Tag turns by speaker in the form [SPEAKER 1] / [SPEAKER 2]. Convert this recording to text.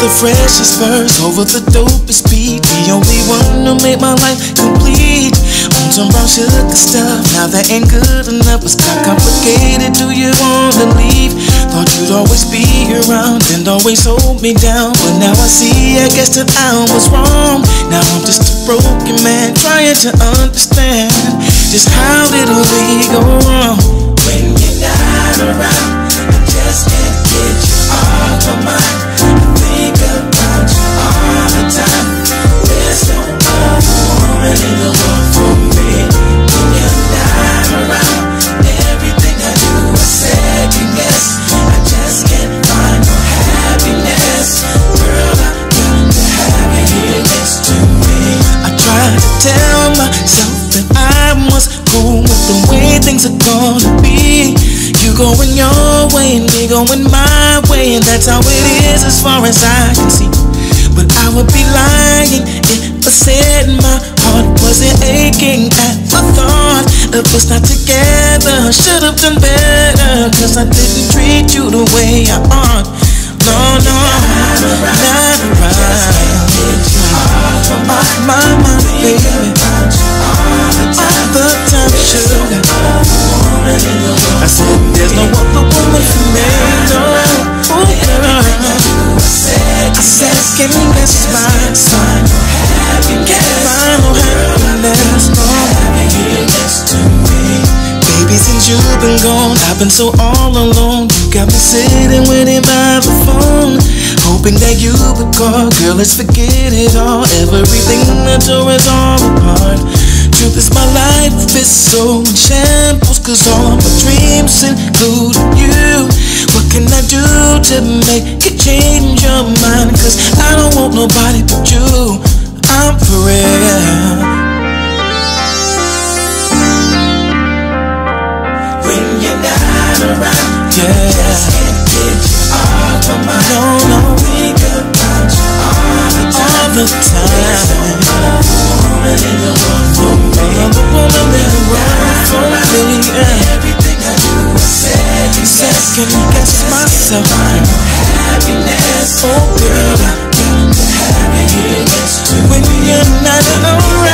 [SPEAKER 1] the freshest verse over the dopest beat. The only one to make my life complete. On some brown sugar stuff, now that ain't good enough. It's got complicated, do you wanna leave? Thought you'd always be around and always hold me down, but now I see, I guess that I was wrong. Now I'm just a broken man trying to understand just how did we go wrong. When you're not around, I just can't get you off my mind. I think about you all the time. There's no other woman in the world for me. When you're not around, everything I do I second guess. I just can't find no happiness. Girl, I got to have you here next to me. I try to tell myself that I must go with the way things are gonna be. You going your way and me going my way, and that's how it is as far as I can see. But I would be lying if I said my heart wasn't aching at the thought of us not together. Should've done better, cause I didn't treat you the way I ought. No, no, not around. Off my mind, baby. All the time, sugar. I said there's no other woman for me, no. Oh, girl. I said, can you guess my son? Can't find no happiness, no. Baby, since you've been gone, I've been so all alone. You got me sitting waiting by the phone, hoping that you would call. Girl, let's forget it all. Everything that tore us all apart. Truth is, my life is so in shambles, cause all my dreams include you. What can I do to make you change your mind? Cause I don't want nobody but you. I'm for real. When you're not around, yeah, just can't get you off my mind. No, no, think about you all the time. Woman in the world for me. Woman in the world for me. Everything I do, I second guess myself. Happiness, oh girl, I got to have you here next to me. When you're not around.